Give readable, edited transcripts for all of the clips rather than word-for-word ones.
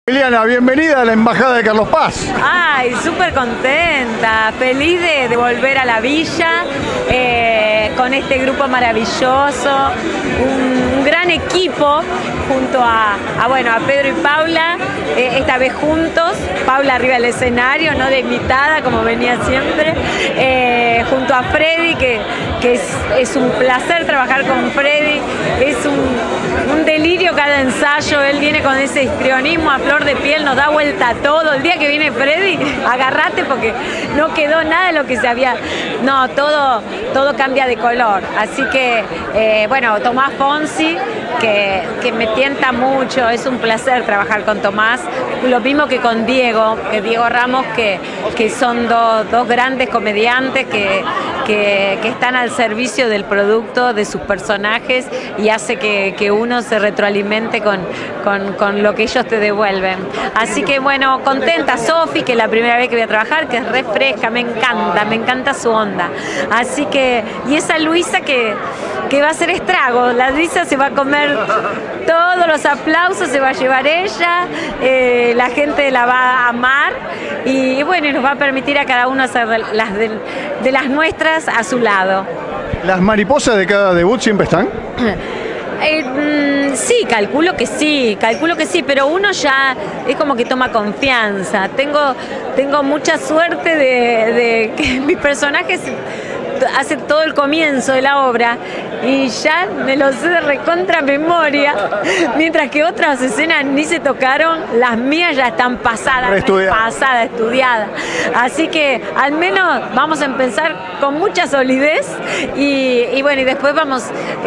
Liliana, bienvenida a la Embajada de Carlos Paz. Ay, súper contenta, feliz de volver a la villa, con este grupo maravilloso, un gran equipo junto a Pedro y Paula, esta vez juntos, Paula arriba del escenario, no de invitada como venía siempre, junto a Freddy, que es un placer trabajar con Freddy, es un delirio cada ensayo, él viene con ese histrionismo a flor de piel, nos da vuelta a todo. El día que viene Freddy, agarrate porque no quedó nada de lo que se había... No, todo cambia de color. Así que, Tomás Fonsi, que me tienta mucho, es un placer trabajar con Tomás. Lo mismo que con Diego Ramos, que son dos grandes comediantes que están al servicio del producto, de sus personajes, y hace que uno se retroalimente con lo que ellos te devuelven. Así que bueno, contenta. Sofi, que es la primera vez que voy a trabajar, que es re fresca, me encanta su onda. Así que, y esa Luisa que va a hacer estragos, la Luisa se va a comer todos los aplausos, se va a llevar ella, la gente la va a amar y bueno, nos va a permitir a cada uno hacer de las nuestras a su lado. ¿Las mariposas de cada debut siempre están? Sí, calculo que sí, pero uno ya es como que toma confianza. Tengo mucha suerte de que mis personajes hacen todo el comienzo de la obra y ya me lo sé de recontra memoria, mientras que otras escenas ni se tocaron, las mías ya están pasadas, estudiadas. Así que al menos vamos a empezar con mucha solidez y después vamos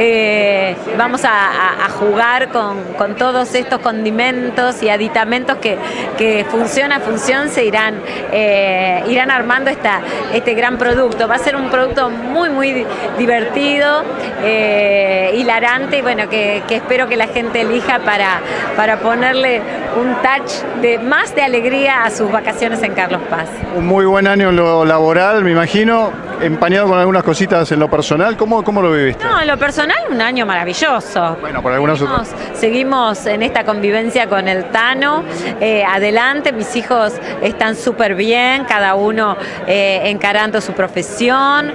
a jugar con todos estos condimentos y aditamentos que función a función se irán armando este gran producto. Va a ser un producto muy divertido, hilarante, y bueno, que espero que la gente elija para ponerle un touch más de alegría a sus vacaciones en Carlos Paz. Un muy buen año en lo laboral, me imagino, empañado con algunas cositas en lo personal. ¿Cómo lo viviste? No, en lo personal un año maravilloso. Bueno, por algunas otras. Seguimos en esta convivencia con el Tano, adelante, mis hijos están súper bien, cada uno encarando su profesión,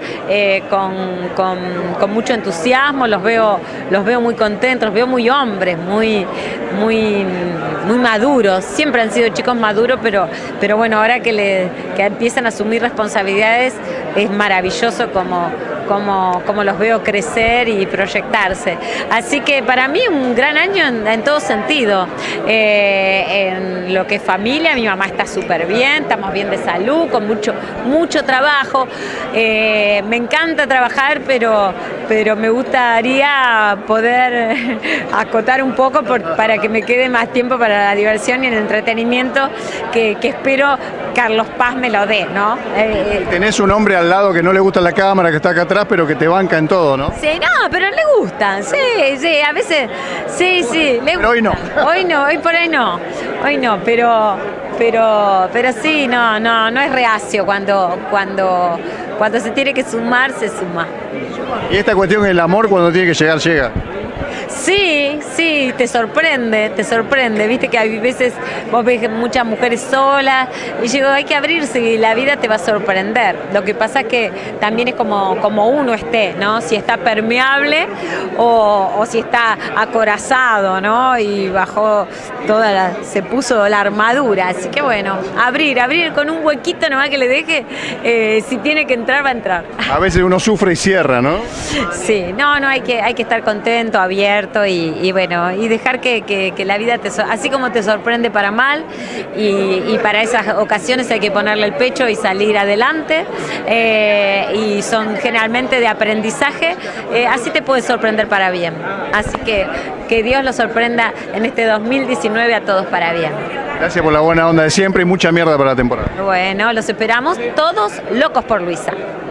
con mucho entusiasmo, los veo muy contentos, los veo muy hombres, muy maduros. Siempre han sido chicos maduros, pero bueno, ahora que empiezan a asumir responsabilidades, es maravilloso como los veo crecer y proyectarse. Así que para mí un gran año en todo sentido. En lo que es familia, mi mamá está súper bien, estamos bien de salud, con mucho trabajo. Me encanta trabajar, pero me gustaría poder acotar un poco para que me quede más tiempo para la diversión y el entretenimiento que espero Carlos Paz me lo dé, ¿no? Tenés un hombre al lado que no le gusta la cámara, que está acá atrás, pero que te banca en todo, ¿no? Sí, no, pero le gustan, sí, a veces, sí, le pero gustan. Hoy por ahí no, pero sí, no es reacio cuando se tiene que sumar, se suma. Y esta cuestión del amor, cuando tiene que llegar, llega. Sí, te sorprende, viste que hay veces vos ves muchas mujeres solas y digo, hay que abrirse y la vida te va a sorprender. Lo que pasa es que también es como uno esté, ¿no? Si está permeable o si está acorazado, ¿no? Y se puso la armadura, así que bueno, abrir con un huequito nomás que le deje, si tiene que entrar, va a entrar. A veces uno sufre y cierra, ¿no? Sí, no, hay que estar contento, abierto y dejar que la vida así como te sorprende para mal y para esas ocasiones hay que ponerle el pecho y salir adelante, y son generalmente de aprendizaje, así te puede sorprender para bien. Así que Dios los sorprenda en este 2019 a todos para bien. Gracias por la buena onda de siempre y mucha mierda para la temporada. Bueno, los esperamos todos locos por Luisa.